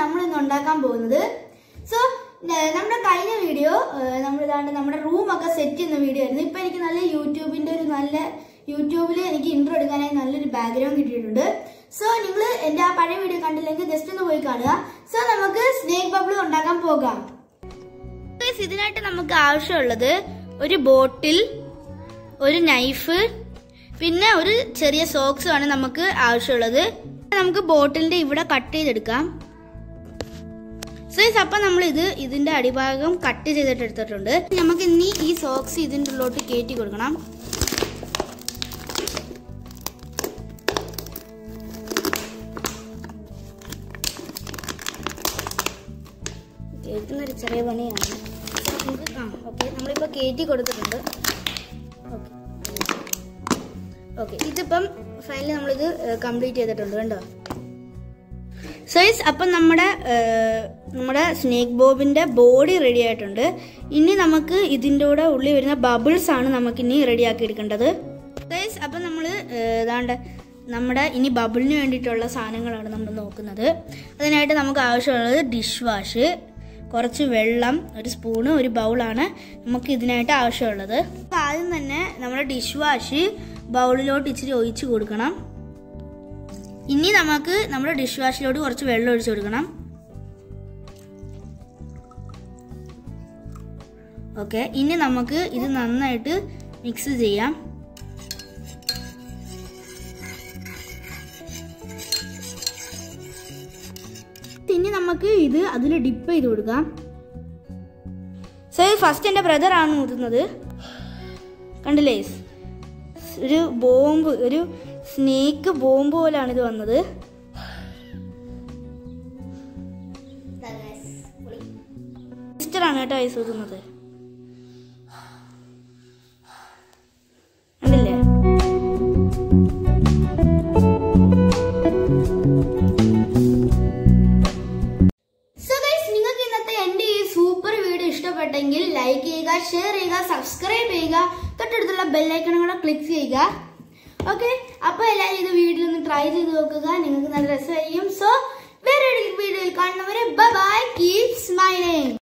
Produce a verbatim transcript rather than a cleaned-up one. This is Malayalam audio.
നമ്മൾ ഇന്ന് ഉണ്ടാക്കാൻ പോകുന്നത്. സോ നമ്മുടെ കഴിഞ്ഞ വീഡിയോ നമ്മൾ ഇതാണ്ട് നമ്മുടെ റൂമൊക്കെ സെറ്റ് ചെയ്യുന്ന വീഡിയോ ആയിരുന്നു. ഇപ്പൊ എനിക്ക് നല്ല യൂട്യൂബിന്റെ ഒരു നല്ല യൂട്യൂബിൽ എനിക്ക് ഇൻട്രോ എടുക്കാനായി നല്ലൊരു ബാക്ക്ഗ്രൗണ്ട് കിട്ടിയിട്ടുണ്ട്. സോ നിങ്ങൾ എന്റെ ആ പഴയ വീഡിയോ കണ്ടില്ലെങ്കിൽ ജസ്റ്റ് ഒന്ന് പോയി കാണുക. സോ നമുക്ക് സ്നേക്ക് ബബിൾ ഉണ്ടാക്കാൻ പോകാം. ഇതിനായിട്ട് നമുക്ക് ആവശ്യമുള്ളത് ഒരു ബോട്ടിൽ, ഒരു നൈഫ്, പിന്നെ ഒരു ചെറിയ സോക്സ് ആണ് നമുക്ക് ആവശ്യമുള്ളത്. നമുക്ക് ബോട്ടിലിന്റെ ഇവിടെ കട്ട് ചെയ്തെടുക്കാം. സോ അപ്പം നമ്മൾ ഇത് ഇതിന്റെ അടിഭാഗം കട്ട് ചെയ്തിട്ട് എടുത്തിട്ടുണ്ട്. നമുക്ക് ഇനി ഈ സോക്സ് ഇതിൻ്റെ ഉള്ളിലോട്ട് കയറ്റി കൊടുക്കണം. കേറ്റുന്നൊരു ചെറിയ പണിയാണ്. ആ ഓക്കെ, നമ്മളിപ്പോൾ കയറ്റി കൊടുത്തിട്ടുണ്ട്. ഓക്കെ ഓക്കെ ഇതിപ്പം ഫൈനലി നമ്മളിത് കംപ്ലീറ്റ് ചെയ്തിട്ടുണ്ട് കണ്ടോ. സൈസ് അപ്പം നമ്മുടെ നമ്മുടെ സ്നേക്ക് ബോബിൻ്റെ ബോഡി റെഡി ആയിട്ടുണ്ട്. ഇനി നമുക്ക് ഇതിൻ്റെ കൂടെ ഉള്ളിൽ വരുന്ന ബബിൾസ് ആണ് നമുക്കിനി റെഡിയാക്കി എടുക്കേണ്ടത്. സൈസ് അപ്പം നമ്മൾ ഏതാണ്ട് നമ്മുടെ ഇനി ബബിളിന് വേണ്ടിയിട്ടുള്ള സാധനങ്ങളാണ് നമ്മൾ നോക്കുന്നത്. അതിനായിട്ട് നമുക്ക് ആവശ്യമുള്ളത് ഡിഷ് വാഷ്, കുറച്ച് വെള്ളം, ഒരു സ്പൂണ്, ഒരു ബൗളാണ് നമുക്ക് ഇതിനായിട്ട് ആവശ്യമുള്ളത്. ആദ്യം തന്നെ നമ്മുടെ ഡിഷ് വാഷ് ബൗളിലോട്ട് ഇച്ചിരി ഒഴിച്ച് കൊടുക്കണം. ഇനി നമുക്ക് നമ്മുടെ ഡിഷ് വാഷിലോട്ട് കുറച്ച് വെള്ളം ഒഴിച്ചു കൊടുക്കണം. ഓക്കെ, ഇനി നമുക്ക് ഇത് നന്നായിട്ട് മിക്സ് ചെയ്യാം. ഇനി നമുക്ക് ഇത് അതിൽ ഡിപ്പ് ചെയ്ത് കൊടുക്കാം. സോ ഫസ്റ്റ് എൻ്റെ ബ്രദറാണ് ഊതുന്നത്, കണ്ടില്ലേ? ഒരു ബോംബ്, ഒരു സ്നേക്ക് ബോംബ് പോലാണ് ഇത് വന്നത്. സിസ്റ്ററാണ് കേട്ടോ ഐസ് ഊതുന്നത്, കണ്ടില്ലേ? ഇഷ്ടപ്പെട്ടെങ്കിൽ ലൈക്ക് ചെയ്യുക, ഷെയർ ചെയ്യുക, സബ്സ്ക്രൈബ് ചെയ്യുക, തൊട്ടടുത്തുള്ള ബെല്ലൈക്കണും കൂടെ ക്ലിക്ക് ചെയ്യുക. ഓക്കെ, അപ്പൊ എല്ലാവരും ഇത് വീട്ടിലൊന്ന് ട്രൈ ചെയ്ത് നോക്കുക, നിങ്ങൾക്ക് നല്ല രസമായിരിക്കും. സോ വേറെ വീഡിയോയിൽ കാണുന്നവരെ ബൈ ബൈ, കീപ് സ്മൈലിംഗ്.